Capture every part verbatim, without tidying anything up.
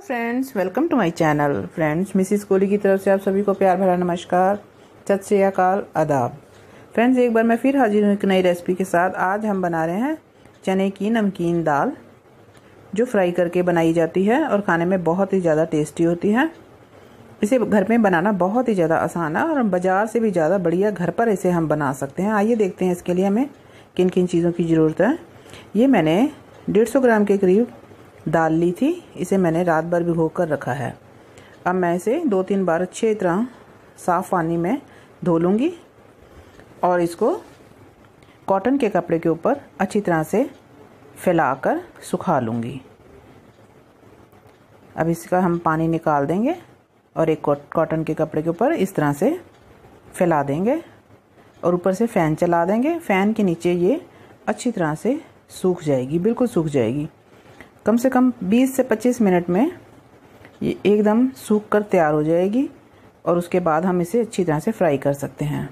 Friends, welcome to my channel. Friends, Mrs Kohli की तरफ से आप सभी को प्यार भरा नमस्कार, सत श्री अकाल, आदाब। फ्रेंड्स, एक बार मैं फिर हाजिर हूँ एक नई रेसिपी के साथ। आज हम बना रहे हैं चने की नमकीन दाल, जो फ्राई करके बनाई जाती है और खाने में बहुत ही ज़्यादा टेस्टी होती है। इसे घर में बनाना बहुत ही ज़्यादा आसान है और बाज़ार से भी ज़्यादा बढ़िया घर पर इसे हम बना सकते हैं। आइए देखते हैं इसके लिए हमें किन किन चीज़ों की ज़रूरत है। ये मैंने डेढ़ सौ ग्राम के करीब दाल ली थी। इसे मैंने रात भर भिगो कर रखा है। अब मैं इसे दो तीन बार अच्छी तरह साफ़ पानी में धो लूँगी और इसको कॉटन के कपड़े के ऊपर अच्छी तरह से फैलाकर सुखा लूँगी। अब इसका हम पानी निकाल देंगे और एक कॉटन के कपड़े के ऊपर इस तरह से फैला देंगे और ऊपर से फ़ैन चला देंगे। फ़ैन के नीचे ये अच्छी तरह से सूख जाएगी, बिल्कुल सूख जाएगी। कम से कम बीस से पच्चीस मिनट में ये एकदम सूख कर तैयार हो जाएगी और उसके बाद हम इसे अच्छी तरह से फ्राई कर सकते हैं।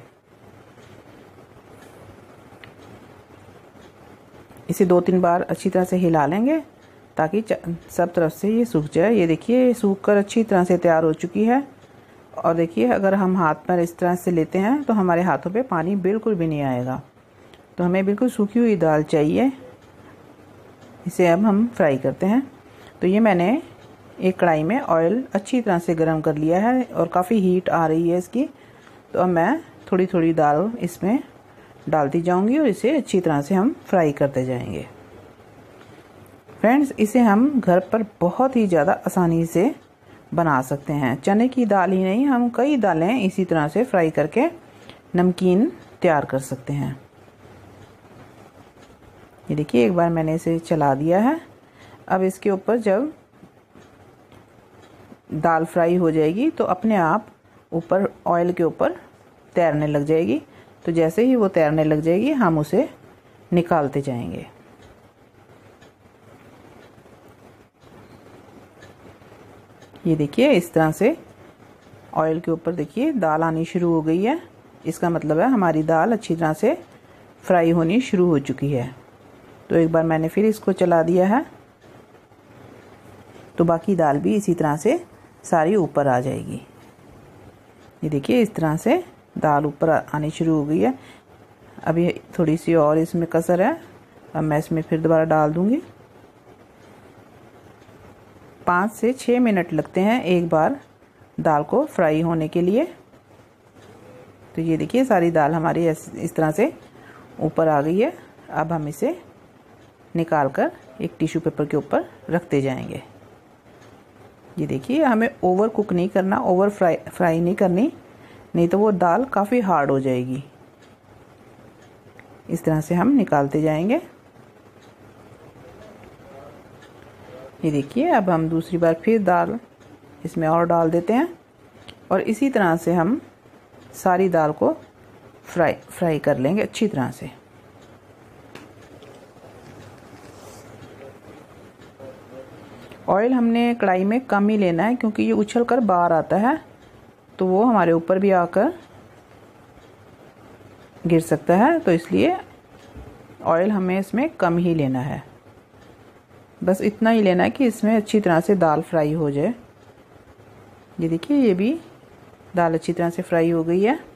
इसे दो तीन बार अच्छी तरह से हिला लेंगे ताकि सब तरफ से ये सूख जाए। ये देखिए, ये सूख कर अच्छी तरह से तैयार हो चुकी है। और देखिए, अगर हम हाथ पर इस तरह से लेते हैं तो हमारे हाथों पे पानी बिल्कुल भी नहीं आएगा। तो हमें बिल्कुल सूखी हुई दाल चाहिए। इसे अब हम फ्राई करते हैं। तो ये मैंने एक कढ़ाई में ऑयल अच्छी तरह से गर्म कर लिया है और काफ़ी हीट आ रही है इसकी। तो अब मैं थोड़ी थोड़ी दाल इसमें डालती जाऊंगी और इसे अच्छी तरह से हम फ्राई करते जाएंगे। फ्रेंड्स, इसे हम घर पर बहुत ही ज़्यादा आसानी से बना सकते हैं। चने की दाल ही नहीं, हम कई दालें इसी तरह से फ्राई करके नमकीन तैयार कर सकते हैं। ये देखिए, एक बार मैंने इसे चला दिया है। अब इसके ऊपर जब दाल फ्राई हो जाएगी तो अपने आप ऊपर ऑयल के ऊपर तैरने लग जाएगी। तो जैसे ही वो तैरने लग जाएगी हम उसे निकालते जाएंगे। ये देखिए, इस तरह से ऑयल के ऊपर देखिए दाल आनी शुरू हो गई है। इसका मतलब है हमारी दाल अच्छी तरह से फ्राई होनी शुरू हो चुकी है। तो एक बार मैंने फिर इसको चला दिया है तो बाकी दाल भी इसी तरह से सारी ऊपर आ जाएगी। ये देखिए, इस तरह से दाल ऊपर आनी शुरू हो गई है। अभी थोड़ी सी और इसमें कसर है। अब मैं इसमें फिर दोबारा डाल दूंगी। पाँच से छः मिनट लगते हैं एक बार दाल को फ्राई होने के लिए। तो ये देखिए, सारी दाल हमारी इस तरह से ऊपर आ गई है। अब हम इसे निकालकर एक टिश्यू पेपर के ऊपर रखते जाएंगे। ये देखिए, हमें ओवर कुक नहीं करना, ओवर फ्राई फ्राई नहीं करनी, नहीं तो वो दाल काफ़ी हार्ड हो जाएगी। इस तरह से हम निकालते जाएंगे। ये देखिए, अब हम दूसरी बार फिर दाल इसमें और डाल देते हैं और इसी तरह से हम सारी दाल को फ्राई फ्राई कर लेंगे अच्छी तरह से। ऑयल हमने कढ़ाई में कम ही लेना है क्योंकि ये उछल कर बाहर आता है तो वो हमारे ऊपर भी आकर गिर सकता है। तो इसलिए ऑयल हमें इसमें कम ही लेना है। बस इतना ही लेना है कि इसमें अच्छी तरह से दाल फ्राई हो जाए। ये देखिए, ये भी दाल अच्छी तरह से फ्राई हो गई है।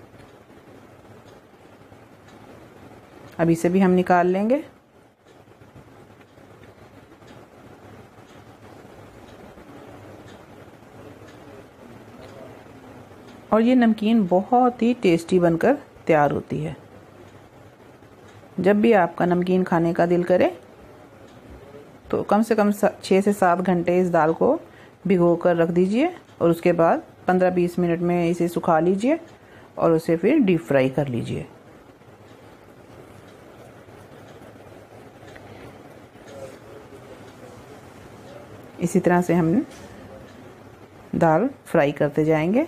अब इसे भी हम निकाल लेंगे। और ये नमकीन बहुत ही टेस्टी बनकर तैयार होती है। जब भी आपका नमकीन खाने का दिल करे तो कम से कम छः से सात घंटे इस दाल को भिगो कर रख दीजिए और उसके बाद पंद्रह बीस मिनट में इसे सुखा लीजिए और उसे फिर डीप फ्राई कर लीजिए। इसी तरह से हम दाल फ्राई करते जाएंगे।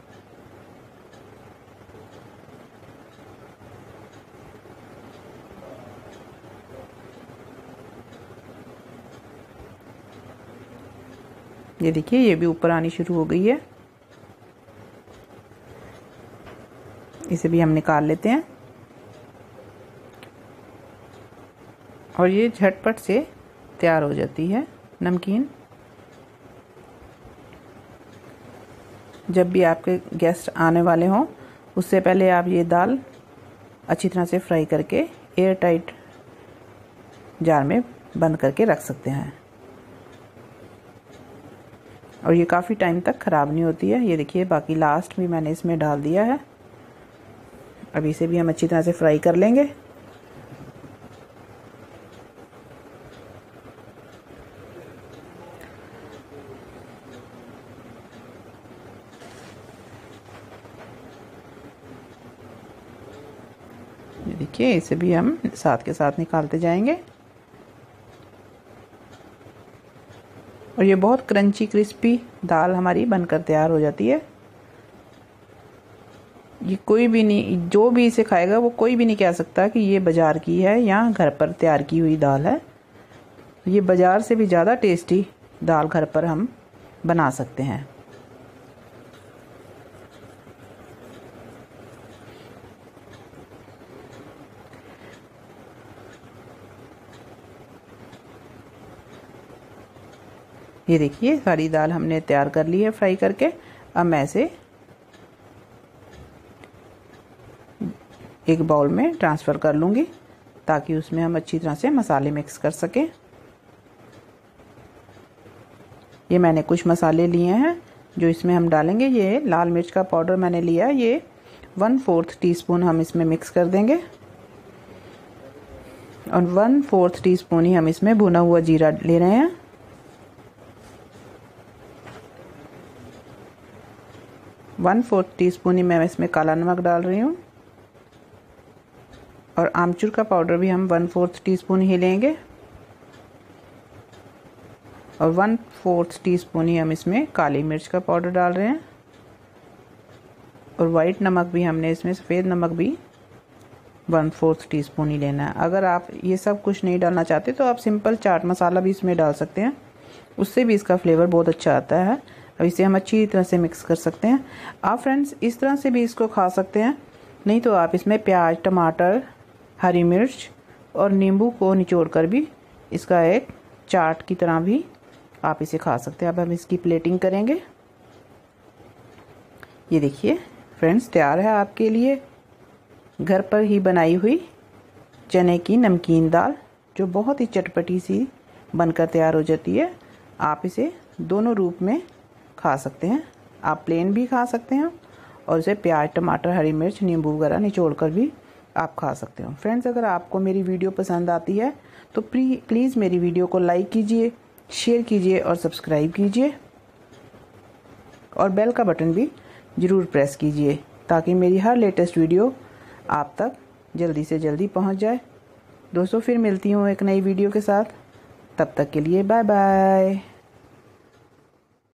ये देखिए, ये भी ऊपर आनी शुरू हो गई है। इसे भी हम निकाल लेते हैं और ये झटपट से तैयार हो जाती है नमकीन। जब भी आपके गेस्ट आने वाले हों उससे पहले आप ये दाल अच्छी तरह से फ्राई करके एयर टाइट जार में बंद करके रख सकते हैं और ये काफ़ी टाइम तक ख़राब नहीं होती है। ये देखिए बाकी लास्ट भी मैंने इसमें डाल दिया है। अब इसे भी हम अच्छी तरह से फ्राई कर लेंगे। ये देखिए इसे भी हम साथ के साथ निकालते जाएंगे और ये बहुत क्रंची क्रिस्पी दाल हमारी बनकर तैयार हो जाती है। ये कोई भी नहीं, जो भी इसे खाएगा वो कोई भी नहीं कह सकता कि ये बाज़ार की है या घर पर तैयार की हुई दाल है। ये बाज़ार से भी ज़्यादा टेस्टी दाल घर पर हम बना सकते हैं। ये देखिए सारी दाल हमने तैयार कर ली है फ्राई करके। अब मैं इसे एक बाउल में ट्रांसफ़र कर लूँगी ताकि उसमें हम अच्छी तरह से मसाले मिक्स कर सकें। ये मैंने कुछ मसाले लिए हैं जो इसमें हम डालेंगे। ये लाल मिर्च का पाउडर मैंने लिया, ये वन फोर्थ टी स्पून हम इसमें मिक्स कर देंगे और वन फोर्थ टी स्पून ही हम इसमें भुना हुआ जीरा ले रहे हैं। वन फोर्थ टी स्पून ही मैं इसमें काला नमक डाल रही हूँ और आमचूर का पाउडर भी हम वन फोर्थ टी स्पून ही लेंगे और वन फोर्थ टी स्पून ही हम इसमें काली मिर्च का पाउडर डाल रहे हैं और वाइट नमक भी हमने इसमें, सफ़ेद नमक भी वन फोर्थ टी स्पून ही लेना है। अगर आप ये सब कुछ नहीं डालना चाहते तो आप सिंपल चाट मसाला भी इसमें डाल सकते हैं, उससे भी इसका फ्लेवर बहुत अच्छा आता है। अब इसे हम अच्छी तरह से मिक्स कर सकते हैं। आप फ्रेंड्स इस तरह से भी इसको खा सकते हैं, नहीं तो आप इसमें प्याज, टमाटर, हरी मिर्च और नींबू को निचोड़ कर भी इसका एक चाट की तरह भी आप इसे खा सकते हैं। अब हम इसकी प्लेटिंग करेंगे। ये देखिए फ्रेंड्स तैयार है आपके लिए घर पर ही बनाई हुई चने की नमकीन दाल, जो बहुत ही चटपटी सी बनकर तैयार हो जाती है। आप इसे दोनों रूप में खा सकते हैं, आप प्लेन भी खा सकते हैं और इसे प्याज, टमाटर, हरी मिर्च, नींबू वगैरह निचोड़ कर भी आप खा सकते हो। फ्रेंड्स अगर आपको मेरी वीडियो पसंद आती है तो प्लीज़ मेरी वीडियो को लाइक कीजिए, शेयर कीजिए और सब्सक्राइब कीजिए और बेल का बटन भी ज़रूर प्रेस कीजिए ताकि मेरी हर लेटेस्ट वीडियो आप तक जल्दी से जल्दी पहुंच जाए। दोस्तों फिर मिलती हूँ एक नई वीडियो के साथ, तब तक के लिए बाय बाय।